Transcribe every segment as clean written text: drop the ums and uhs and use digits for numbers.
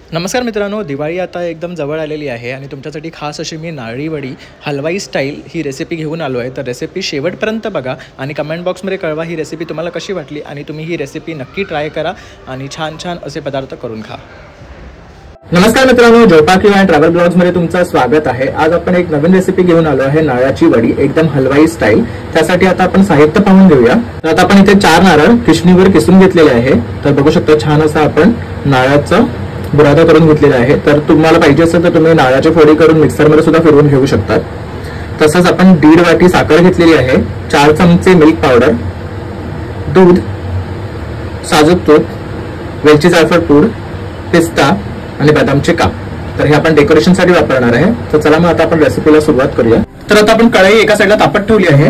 नमस्कार मित्रांनो, दिवाळी आता एकदम जवळ आलेली आहे आणि तुमच्यासाठी खास अशी मी नारळी वडी हलवाई स्टाईल ही रेसिपी घेऊन आलो आहे। तर रेसिपी शेवटपर्यंत बघा आणि कमेंट बॉक्समध्ये कळवा ही रेसिपी तुम्हाला कशी वाटली आणि तुम्ही ही रेसिपी नक्की ट्राय करा आणि छान छान असे पदार्थ करून खा। नमस्कार मित्रांनो, जयपाल किंवा ट्रॅव्हल ब्लॉग्समध्ये तुमचं स्वागत आहे। आज आपण एक नवीन रेसिपी घेऊन आलो आहे, नारळाची वडी एकदम हलवाई स्टाईल। त्यासाठी आता आपण साहित्य पाहून घेऊया। तर आता आपण इथे 4 नारळ किसणीवर किसून घेतलेले आहे। तर बघू शकता छान असा आपण नारळाचा बुरादा करून घेतलेला आहे। तर तुम्हाला पाहिजे असेल तर तुम्ही नारळाची फोडी करून मिक्सरमध्ये सुद्धा फिरवून घेऊ शकता। तसंच आपण 1.5 वाटी साखर घेतलेली आहे, 4 चमचे मिल्क पावडर, दूध, साजूक तूप, वेलची जायफळ पूड, पिस्ता आणि बदामचे काप। तर हे आपण डेकोरेशनसाठी वापरणार आहे। तर चला मग आता आपण रेसिपीला सुरुवात करूया। तर आता आपण कढई एका साईडला तापत ठेवली आहे।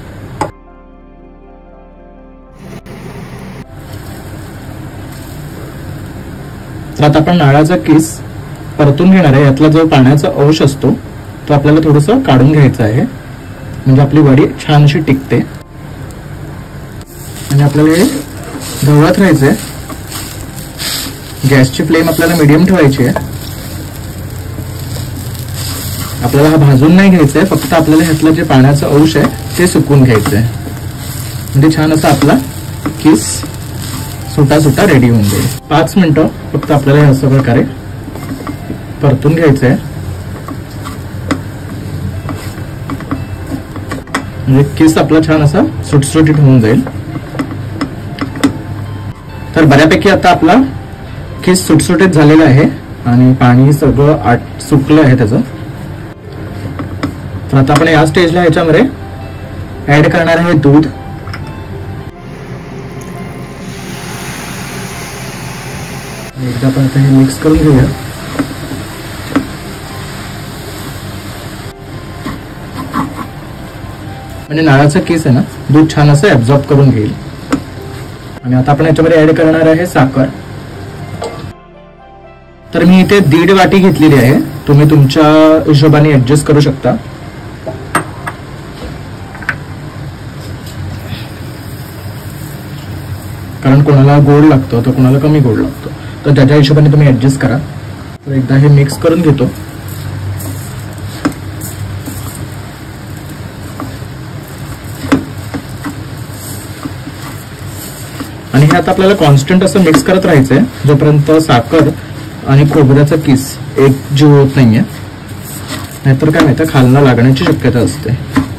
तर आता आपण नारळाचा किस परतून घेणार आहे। यातला जो पाण्याचा अंश असतो तो आपल्याला थोडंसं काढून घ्यायचा आहे, म्हणजे आपली वडी छान अशी टिकते। आणि आपल्याला हे ढवळत राहायचंय। गॅसची फ्लेम आपल्याला मीडियम ठेवायची आहे। आपल्याला हा भाजून नाही घ्यायचा आहे, फक्त आपल्याला ह्यातलं जे पाण्याचा अंश आहे ते सुकून घ्यायचं आहे, म्हणजे छान असा आपला किस सुटा सुटा रेडी होऊन जाईल। 5 मिनिटं फक्त आपल्याला अशा प्रकारे परतून घ्यायचं आहे, म्हणजे किस आपला छान असा सुटसुटीत होऊन जाईल। तर बऱ्यापैकी आता आपला किस सुटसुटीत झालेला आहे आणि पाणी सगळं सुकलं आहे त्याचं। तर आता आपण या स्टेजला ह्याच्यामध्ये ऍड करणार आहे दूध। एकदा आपण आता हे मिक्स करून घेऊया। म्हणजे नारळाचा किस आहे ना, दूध छान असं ऍब्झॉर्ब करून घेईल। आणि आता आपण याच्यामध्ये ऍड करणार आहे साखर। तर मी इथे 1.5 वाटी घेतलेली आहे, तुम्ही तुमच्या हिशोबाने ऍडजस्ट करू शकता। कारण कोणाला गोड लागतो तर कोणाला कमी गोड लागतो, तर त्याच्या हिशोबाने तुम्ही ऍडजस्ट करा। तर एकदा हे मिक्स करून घेतो। आणि हे आता आपल्याला कॉन्स्टंट असं मिक्स करत राहायचंय जोपर्यंत साखर आणि खोबऱ्याचा किस एकजीव होत नाहीये, नाहीतर काय माहिती खालना लागण्याची शक्यता असते।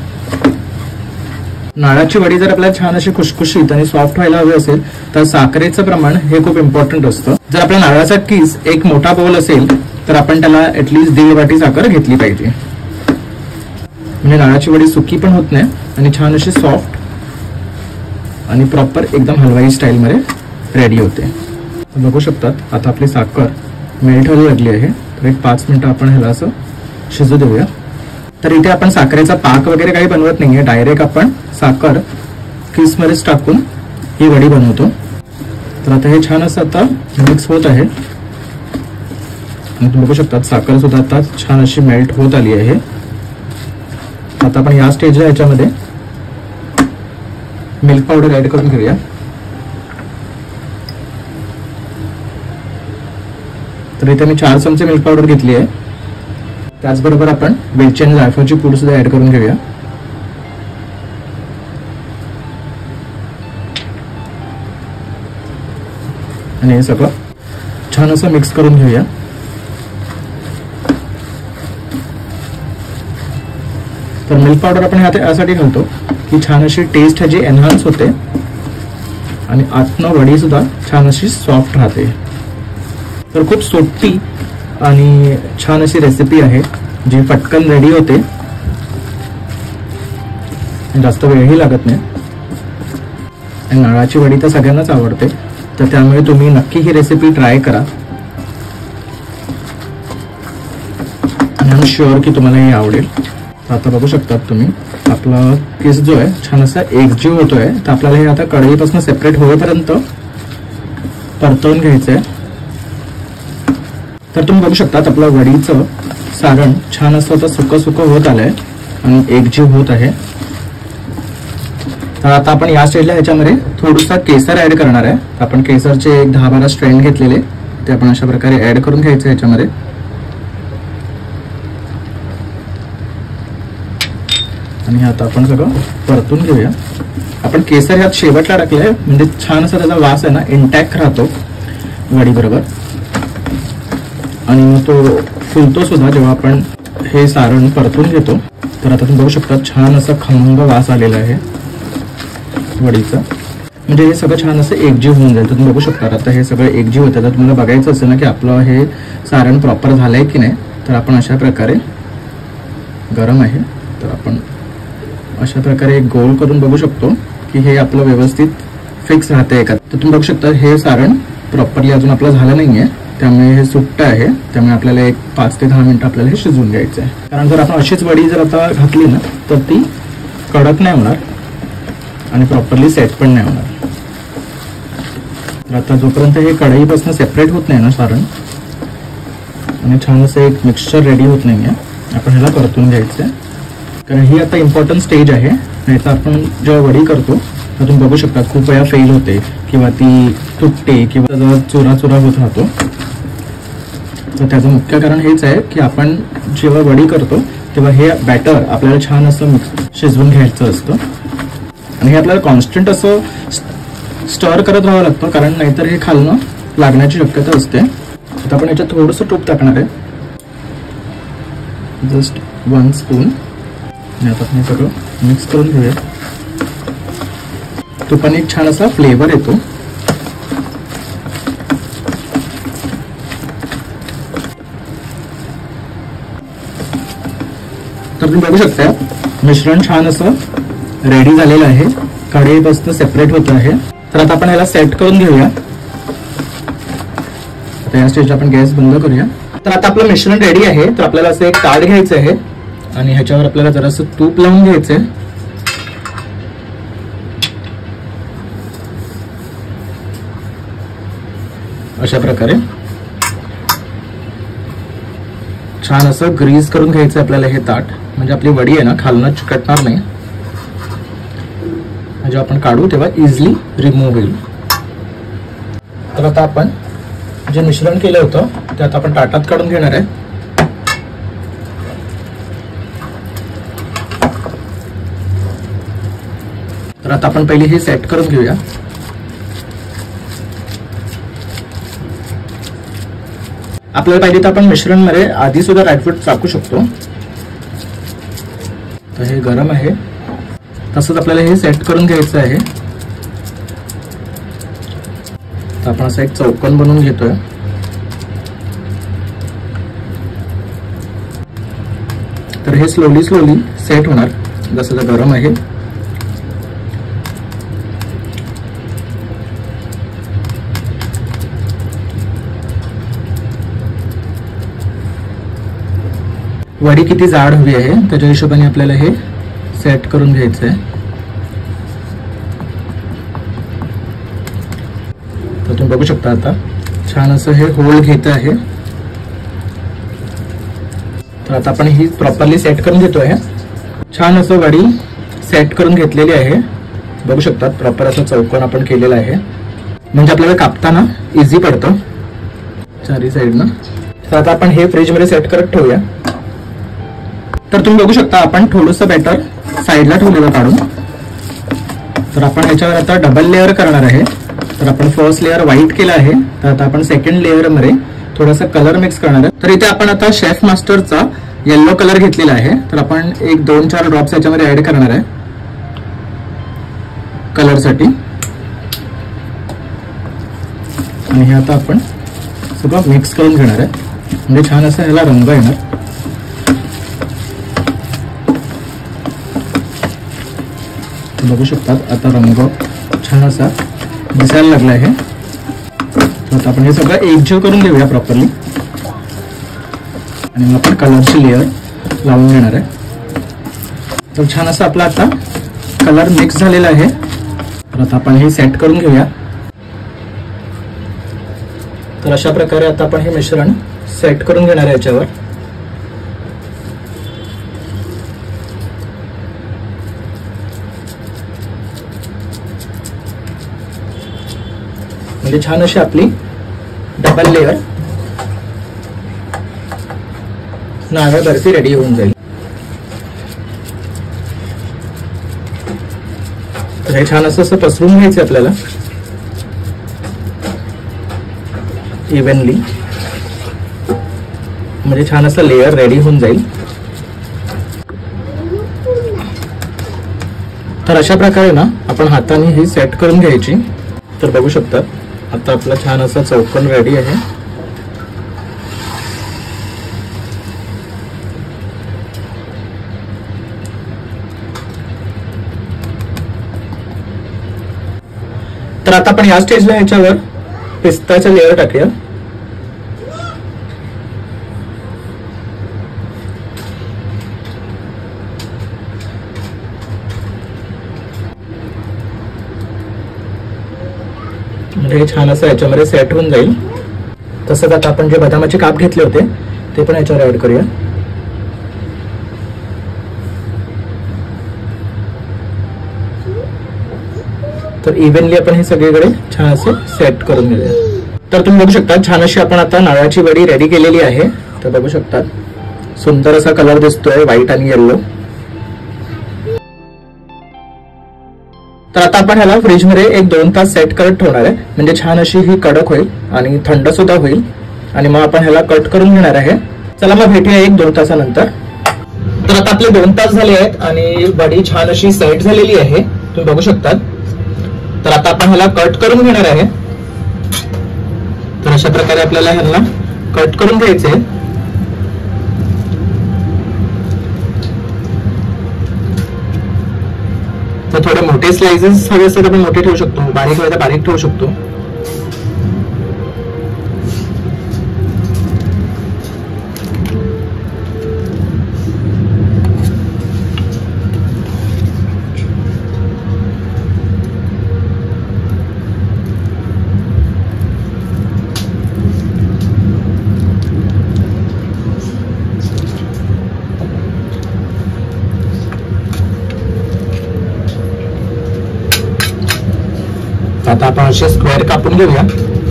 नारळाची वडी जर आपल्याला छान अशी खुशखुशीत आणि सॉफ्ट व्हायला हवी असेल तर साखरेचं प्रमाण हे खूप इम्पॉर्टंट असतं। जर आपला नारळाचा किस एक मोठा बाउल असेल तर आपण त्याला ऍटलीस्ट 1.5 वाटी साखर घेतली पाहिजे, म्हणजे नारळाची वडी सुकी पण होत नाही आणि छान अशी सॉफ्ट आणि प्रॉपर एकदम हलवाई स्टाईल मध्ये रेडी होते। बघू शकतात आता आपली साखर मेल्ट व्हायला लागली आहे। तर एक 5 मिनिटं आपण ह्याला असं शिजू देऊया। तर इथे आपण साखरेचा पाक वगैरे काही बनवत नाहीये, डायरेक्ट आपण साखर किस मध्येच टाकून ही वडी बनवतो। तर आता हे छान असं आता मिक्स होत आहे आणि तुम्ही बघू शकता साखर सुद्धा आता छान अशी मेल्ट होत आली आहे। आता आपण या स्टेजला ह्याच्यामध्ये मिल्क पावडर ऍड करून घेऊया। तर इथे मी 4 चमचे मिल्क पावडर घेतली आहे। त्याचबरोबर आपण वेलची आणि जायफळची पूड सुद्धा ऍड करून घेऊया। आणि हे सगळं छान असं मिक्स करून घेऊया। तर मिल्क पावडर आपण यासाठी घालतो की छान अशी टेस्ट ह्याची एनहान्स होते आणि आतनं वडी सुद्धा छान अशी सॉफ्ट राहते। तर खूप सोपी आणि छान अशी रेसिपी आहे जी पटकन रेडी होते, जास्त वेळही लागत नाही। आणि नारळाची वडी तर सगळ्यांनाच आवडते, तर त्यामुळे तुम्ही नक्की ही रेसिपी ट्राय करा आणि आय एम शुअर की तुम्हाला हे आवडेल। तर आता बघू शकतात तुम्ही आपला किस जो आहे छान असा एकजीव होतोय। तर आपल्याला हे आता कढईपासून सेपरेट होईपर्यंत परतवून घ्यायचंय। तर तुम्ही बघू शकता आपलं वडीचं सारण छान असं आता सुकं सुकं होत आलंय आणि एकजीव होत आहे। तर आता आपण या स्टेजला ह्याच्यामध्ये थोडासा केसर ऍड करणार आहे। आपण केसरचे एक 10-12 स्ट्रेन घेतलेले ते आपण अशा प्रकारे ॲड करून घ्यायचं ह्याच्यामध्ये. आणि आता आपण सगळं परतून घेऊया. आपण केसर ह्यात शेवटला टाकलंय म्हणजे छान असा त्याचा वास आहे ना इंटॅक्ट राहतो वडी बरोबर, आणि मग तो फुलतो सुद्धा जेव्हा आपण हे सारण परतून घेतो. तर आता तुम्ही बघू शकता छान असा खमंग वास आलेला आहे वडीचा, म्हणजे हे सगळं छान असं एकजीव होऊन जाईल. तर तुम्ही बघू शकता आता हे सगळं एकजीव होतं. तर तुम्हाला बघायचं असेल ना की आपलं हे सारण प्रॉपर झालंय की नाही, तर आपण अशा प्रकारे गरम आहे तर आपण अशा प्रकारे एक गोल करून बघू शकतो की हे आपलं व्यवस्थित फिक्स राहते एका. तर तुम्ही बघू शकता हे सारण प्रॉपरली अजून आपलं झालं नाहीये, त्यामुळे हे सुट्ट आहे. त्यामुळे आपल्याला एक 5 ते 10 मिनिटं आपल्याला हे शिजवून घ्यायचं आहे. कारण जर आपण अशीच वडी जर आता घातली ना तर ती कडक नाही होणार आणि प्रॉपरली सेट पण नाही होणार. तर आता जोपर्यंत हे कढईपासून सेपरेट होत नाही ना सारण आणि छान असं एक मिक्सचर रेडी होत नाहीये, आपण ह्याला परतून घ्यायचं आहे. कारण ही आता इम्पॉर्टंट स्टेज आहे. नाही तर आपण जेव्हा वडी करतो तर तुम्ही बघू शकता खूप वेळा फेल होते किंवा ती तुटते किंवा जरा चुरा चुरा होत राहतो. तर त्याचं मुख्य कारण हेच आहे की आपण जेव्हा वडी करतो तेव्हा हे बॅटर आपल्याला छान असं शिजवून घ्यायचं असतं आणि हे आपल्याला कॉन्स्टंट असं स्टर करत राहावं लागतं, कारण नाहीतर हे खालनं लागण्याची शक्यता असते. आता आपण याच्यात थोडंसं तूप टाकणार आहे, जस्ट 1 स्पून. आणि आता आपण हे सगळं मिक्स करून घेऊया. तुपाने एक छान असा फ्लेवर येतो. तर तुम्ही बघू शकता मिश्रण छान असं रेडी झालेलं आहे, कढईपासून सेपरेट होत आहे. तर आता आपण याला सेट करून घेऊया. आता या स्टेजला आपण गॅस बंद करूया. तर आता आपलं मिश्रण रेडी आहे. तर आपल्याला असं एक ताट घ्यायचं आहे आणि ह्याच्यावर आपल्याला जरासं तूप लावून घ्यायचंय. अशा प्रकारे छान असं ग्रीस करून घ्यायचं आपल्याला हे ताट, म्हणजे आपली वडी आहे ना खालनं चिकटणार नाही. जेव्हा आपण काढू तेव्हा इझिली रिमूव्ह होईल. तर आता आपण जे मिश्रण केलं होतं ते आता आपण ताटात काढून घेणार आहे. तर आता आपण पहिले हे सेट करून घेऊया. आपल्याला पाहिजे तर आपण मिश्रणमध्ये आधी सुद्धा ड्रायफ्रूट टाकू शकतो. तर हे गरम आहे, तसंच आपल्याला हे सेट करून घ्यायचं आहे. तर आपण असं एक चौकोन बनवून घेतोय. तर हे स्लोली सेट होणार जसं ते गरम आहे. वडी किती जाड हवी आहे त्याच्या हिशोबाने आपल्याला हे सेट करून घ्यायचं आहे. तर तुम्ही बघू शकता आता छान असं हे होल घेत आहे. तर आता आपण ही प्रॉपरली सेट करून घेतोय. छान असं वडी सेट करून घेतलेली आहे. बघू शकता प्रॉपर असं चौकोन आपण केलेला आहे, म्हणजे आपल्याला कापताना इझी पडतं चारी साईडनं. तर आता आपण हे फ्रीजमध्ये सेट करत ठेवूया. तर तुम्ही बघू शकता आपण थोडंसं बॅटर साईडला ठेवलेलं काढून. तर आपण याच्यावर आता डबल लेअर करणार आहे. तर आपण फर्स्ट लेअर व्हाईट केला आहे, तर आता आपण सेकंड लेअरमध्ये थोडासा कलर मिक्स करणार आहे. तर इथे आपण आता शेफ मास्टरचा येलो कलर घेतलेला आहे. तर आपण एक 2-4 ड्रॉप्स याच्यामध्ये ऍड करणार आहे कलरसाठी. आणि हे आता आपण सगळं मिक्स करून घेणार आहे, म्हणजे छान असा ह्याला रंग येणार. बघू शकतात आता रंग छान असा दिसायला लागला आहे. तर आता आपण हे सगळं एकजीव करून घेऊया प्रॉपरली आणि मग आपण कलरची लेअर लावून घेणार आहे. तर छान असं आपला आता कलर मिक्स झालेला आहे. तर आता आपण हे सेट करून घेऊया. तर अशा प्रकारे आता आपण हे मिश्रण सेट करून घेणार आहे याच्यावर. म्हणजे छान अशी आपली डबल लेअर नारळ बर्फी रेडी होऊन जाईल। तर हे छान असं पसरून घ्यायचं आपल्याला इव्हनली, म्हणजे छान असं लेअर रेडी होऊन जाईल। तर अशा प्रकारे ना आपण हाताने ही सेट करून घ्यायची। तर बघू शकता आता आपला छान असा चौकोन रेडी आहे। तर आता आपण या स्टेजला ह्याच्यावर पिस्ताचा लेअर टाकूया। म्हणजे हे छान असं याच्यामध्ये सेट होऊन जाईल। तसंच आता आपण जे बदामाचे काप घेतले होते ते पण याच्यावर ऍड करूया। तर इव्हनली आपण हे सगळीकडे छान असे सेट करून घेऊया। तर तुम्ही बघू शकता छान अशी आपण आता नारळाची वडी रेडी केलेली आहे। तर बघू शकता सुंदर असा कलर दिसतोय व्हाईट आणि येलो। तर आता आपण ह्याला फ्रीजमध्ये 1-2 तास सेट करत ठेवणार आहे, म्हणजे छान अशी ही कडक होईल आणि थंड सुद्धा होईल आणि मग आपण ह्याला कट करून घेणार आहे। चला मग भेटूया 1-2 तासानंतर। तर आता आपले 2 तास झाले आहेत आणि वडी छान अशी सेट झालेली आहे, तुम्ही बघू शकता। तर आता आपण ह्याला कट करून घेणार आहे। तर अशा प्रकारे आपल्याला ह्याला कट करून घ्यायचे। तर थोडे मोठे स्लाइसेस हवे असतात आपण मोठे ठेवू शकतो, बारीक हवे तर बारीक ठेवू शकतो। आता आपण असे स्क्वेअर कापून घेऊया।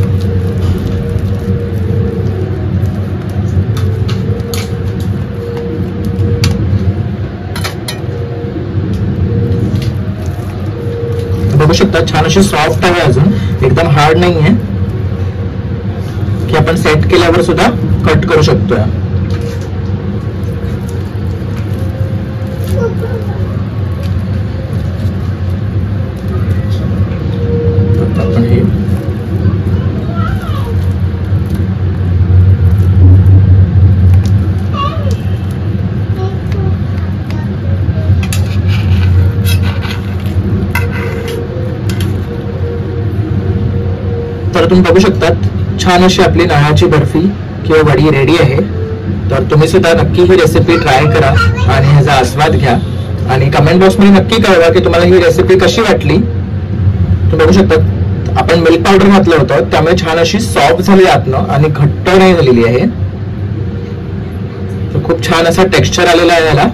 बघू शकता छान अशी सॉफ्ट आहे, अजून एकदम हार्ड नाही आहे की आपण सेट केल्यावर सुद्धा कट करू शकतोय। तर तुम्ही बघू शकता छान अशी आपली नारळाची बर्फी किंवा वडी रेडी आहे। तर तुम्ही सुद्धा नक्की ही रेसिपी ट्राय करा आणि ह्याचा आस्वाद घ्या आणि कमेंट बॉक्समध्ये नक्की कळवा की तुम्हाला ही रेसिपी कशी वाटली। तुम्ही बघू शकता आपण मिल्क पावडर घातलं होतं त्यामुळे छान अशी सॉफ्ट झाली आतनं आणि घट्ट नाही झालेली आहे। तर खूप छान असा टेक्स्चर आलेला आहे याला।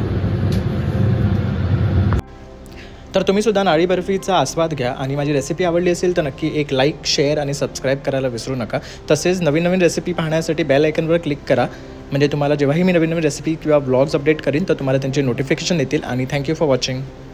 तर तुम्ही सुद्धा नारळी बर्फीचा आस्वाद घ्या आणि माझी रेसिपी आवडली असेल तर नक्की एक लाईक, शेअर आणि सबस्क्राईब करायला विसरू नका। तसेच नवीन नवीन रेसिपी पाहण्यासाठी बेल आयकॉनवर क्लिक करा, म्हणजे तुम्हाला जेव्हाही मी नवीन नवीन रेसिपी किंवा व्लॉग्स अपडेट करीन तर तुम्हाला त्यांचे नोटिफिकेशन येतील। आणि थँक्यू फॉर वॉचिंग।